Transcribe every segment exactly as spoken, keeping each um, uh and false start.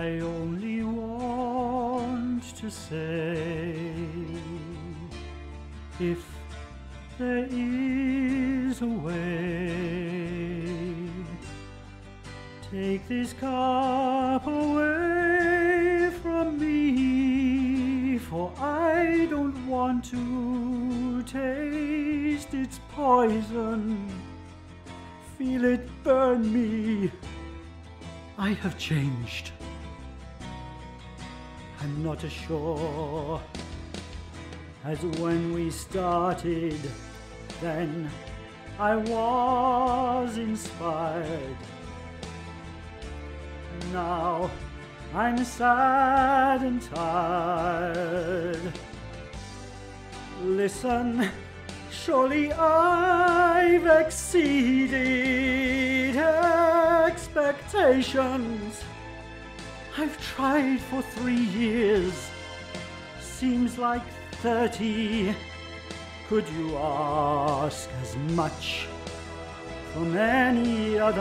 I only want to say, if there is a way, take this cup away from me, for I don't want to taste its poison, feel it burn me. I have changed. I'm not as sure as when we started. Then I was inspired. Now I'm sad and tired. Listen, surely I've exceeded expectations. I've tried for three years, seems like thirty. Could you ask as much from any other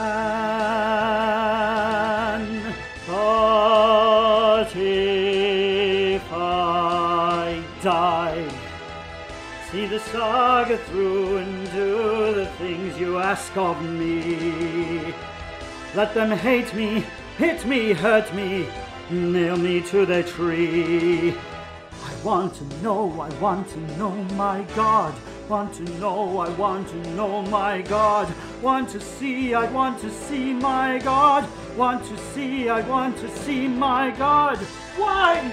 man? But if I die, see the saga through and do the things you ask of me. Let them hate me, hit me, hurt me, nail me to their tree. I want to know, I want to know my God. Want to know, I want to know my God. Want to see, I want to see my God. Want to see, I want to see my God. Why?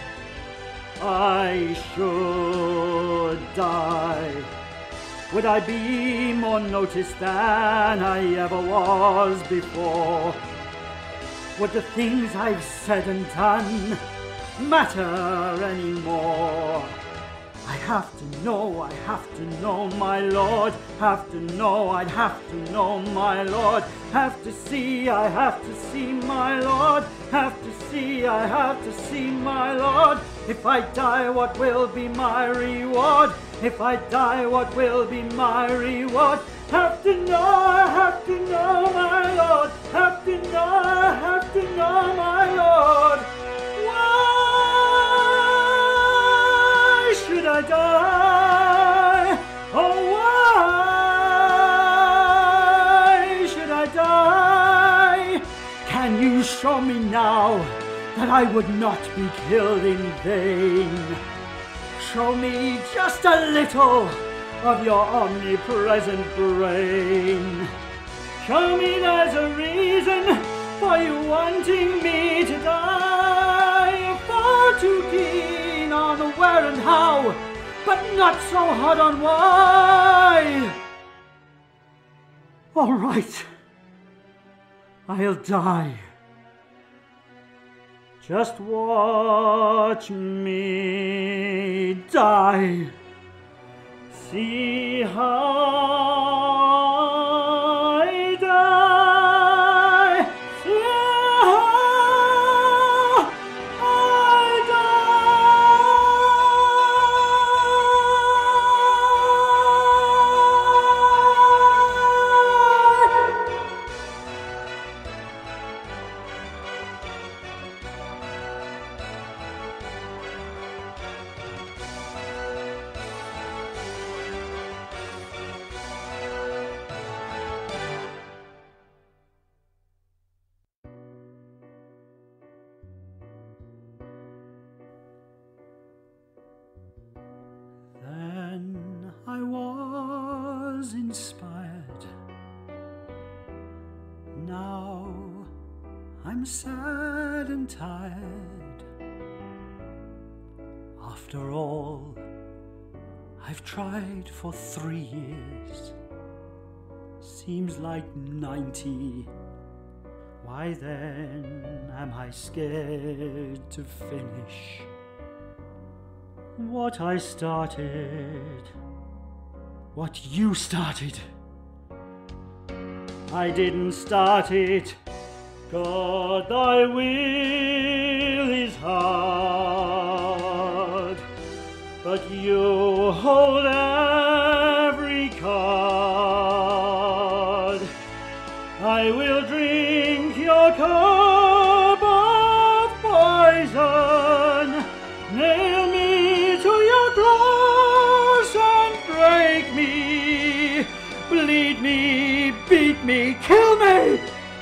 I should die. Would I be more noticed than I ever was before? Would the things I've said and done matter anymore? I have to know, I have to know my Lord. Have to know, I'd have to know my Lord. Have to see, I have to see my Lord. Have to see, I have to see my Lord. If I die, what will be my reward? If I die, what will be my reward? Have to know, I have to know my Lord. Have to know, I have to know my Lord. Why should I die? Oh, why should I die? Can you show me now that I would not be killed in vain? Show me just a little of your omnipresent brain. Show me there's a reason for you wanting me to die. You're far too keen on where and how, but not so hot on why. All right, I'll die. Just watch me die. See how I die. See how I Then I was inspired. Now I'm sad and tired. After all, I've tried for three years. Seems like ninety. Why then am I scared to finish what I started, what you started? I didn't start it. God, thy will is hard, but you hold every card. I will drink your cup me, beat me, kill me!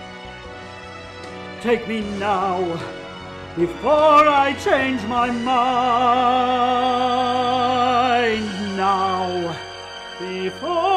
Take me now, before I change my mind. Now, before